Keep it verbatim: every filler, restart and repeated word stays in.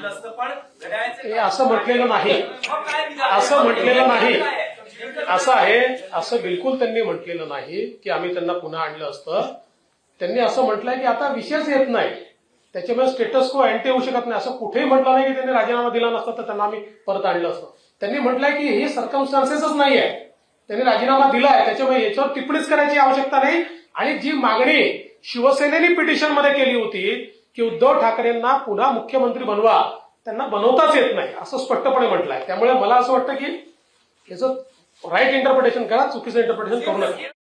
आणलं असतं, पण घड्याळाचे असं म्हटलेलं नाही, असं म्हटलेलं नाही, असं आहे, असं बिलकुल त्यांनी म्हटलेलं नाही की आम्ही त्यांना पुन्हा आणलं असतं. त्यांनी असं म्हटलंय की आता विषयच येत नाही, त्याच्यामुळे स्टेटस को अँटी होऊ शकत नाही. असं कुठेही म्हटलं नाही की त्यांनी राजीनामा दिला नसता तर त्यांना आम्ही परत आणलं असतं. त्यांनी म्हटलंय की ही सर्कमस्टान्सेसच नाही आहे, त्यांनी राजीनामा दिलाय, त्याच्यामुळे याच्यावर टिप्पणीच करायची आवश्यकता नाही. आणि जी मागणी शिवसेनेने पिटिशनमध्ये केली होती की उद्धव ठाकरेंना पुन्हा मुख्यमंत्री बनवा, त्यांना बनवताच येत नाही असं स्पष्टपणे म्हटलंय. त्यामुळे मला असं वाटतं की याचं राईट इंटरप्रिटेशन करा, चुकीचं इंटरप्रिटेशन करू नका.